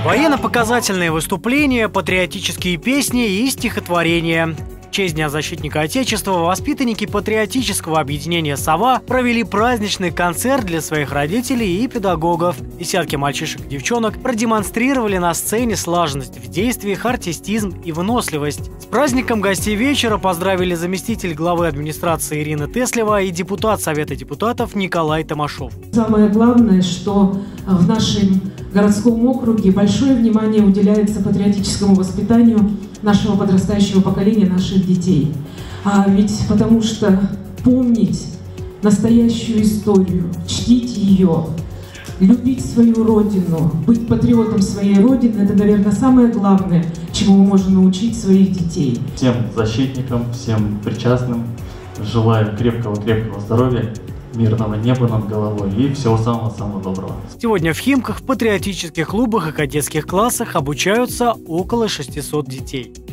Военно-показательные выступления, патриотические песни и стихотворения. В честь Дня защитника Отечества воспитанники патриотического объединения «Сова» провели праздничный концерт для своих родителей и педагогов. Десятки мальчишек и девчонок продемонстрировали на сцене слаженность в действиях, артистизм и выносливость. С праздником гостей вечера поздравили заместитель главы администрации Ирина Теслева и депутат Совета депутатов Николай Томашов. Самое главное, что в нашем городском округе большое внимание уделяется патриотическому воспитанию нашего подрастающего поколения, наших детей. Ведь потому что помнить настоящую историю, чтить ее, любить свою родину, быть патриотом своей родины – это, наверное, самое главное, чему мы можем научить своих детей. Всем защитникам, всем причастным желаю крепкого здоровья, мирного неба над головой и всего самого-самого доброго. Сегодня в Химках в патриотических клубах и кадетских классах обучаются около 600 детей.